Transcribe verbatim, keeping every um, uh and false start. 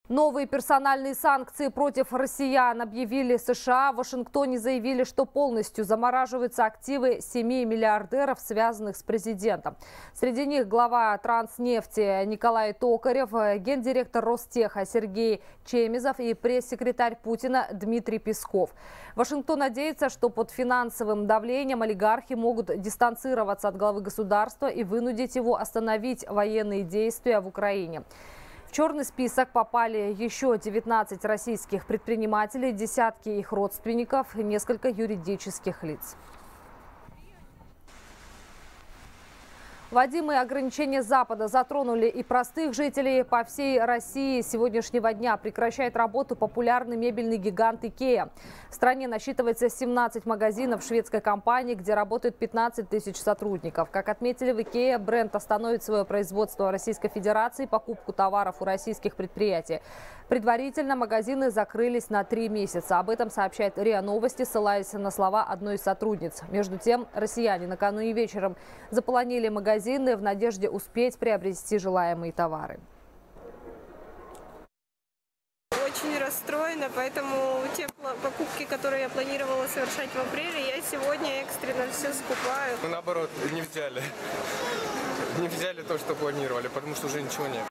Новые персональные санкции против россиян объявили США. В Вашингтоне заявили, что полностью замораживаются активы семи миллиардеров, связанных с президентом. Среди них глава Транснефти Николай Токарев, гендиректор Ростеха Сергей Чемизов и пресс-секретарь Путина Дмитрий Песков. Вашингтон надеется, что под финансовым давлением олигархи могут дистанцироваться от главы государства и вынудить его остановить военные действия в Украине. В черный список попали еще девятнадцать российских предпринимателей, десятки их родственников и несколько юридических лиц. Вводимые ограничения Запада затронули и простых жителей. По всей России с сегодняшнего дня прекращает работу популярный мебельный гигант Икеа. В стране насчитывается семнадцать магазинов шведской компании, где работают пятнадцать тысяч сотрудников. Как отметили в Икеа, бренд остановит свое производство в Российской Федерации и покупку товаров у российских предприятий. Предварительно магазины закрылись на три месяца. Об этом сообщает РИА Новости, ссылаясь на слова одной из сотрудниц. Между тем, россияне накануне вечером заполонили магазины в надежде успеть приобрести желаемые товары. Очень расстроена, поэтому те покупки, которые я планировала совершать в апреле, я сегодня экстренно все скупаю. Мы наоборот не взяли. Не взяли то, что планировали, потому что уже ничего нет.